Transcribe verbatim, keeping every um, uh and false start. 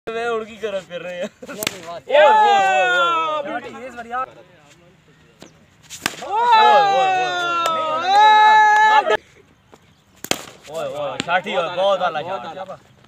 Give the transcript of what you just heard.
मैं उड़की कर फिर रहे हैं। ओए ओए साठी बहुत वाला शॉट।